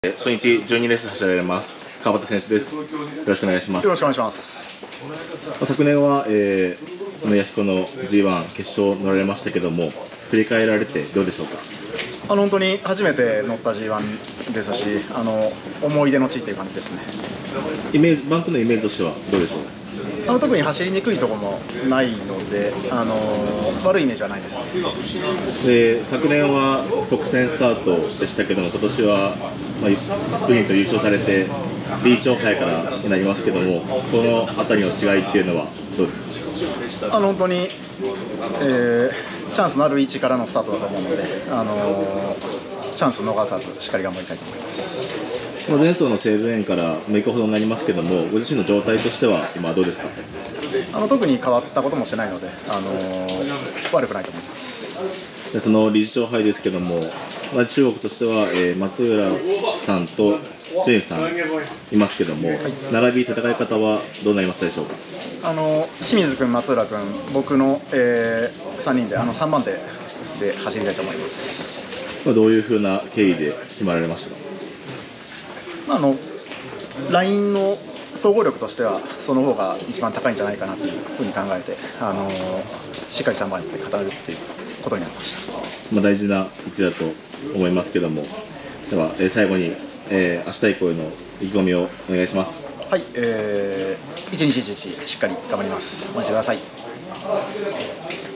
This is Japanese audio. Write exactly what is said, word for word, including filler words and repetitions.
初日じゅうにレース走られます川端選手です。よろしくお願いします。 よろしくお願いします。 昨年は、えー、この弥彦の ジーワン 決勝乗られましたけども、振り返られてどうでしょうか。 あの本当に初めて乗った ジーワン ですし、あの思い出の地っていう感じですね。 イメージバンクのイメージとしてはどうでしょう。 あの特に走りにくいところもないので、あの悪いイメージはないです。 で昨年は特選スタートでしたけども、今年は、まあ、スプリント優勝されてリーチ杯からになりますけども、この辺りの違いっていうのはどうですか。 あの本当に、えー、チャンスのある位置からのスタートだと思うので、あのチャンス逃さずしっかり頑張りたいと思います。 前走の西武園からむいかほどになりますけども、ご自身の状態としては今どうですか。 あの特に変わったこともしてないので、あの悪くないと思います。 でその理事長杯ですけども、まあ、中国としては、えー、松浦さんと清水さんいますけども、はい、並び戦い方はどうなりましたでしょうか。 あの清水君、松浦君、僕の、えー、さんにんであのさんばん手で走りたいと思います。 まあ、どういうふうな経緯で決まられましたか。 あのラインの総合力としてはその方が一番高いんじゃないかなというふうに考えて、あのしっかりさんばん手で語るっていうことになりました。 まあ大事な位置だと思いますけども、では、えー、最後に、えー、明日以降への意気込みをお願いします。 はい、えー、一日一日しっかり頑張ります。お待ちください。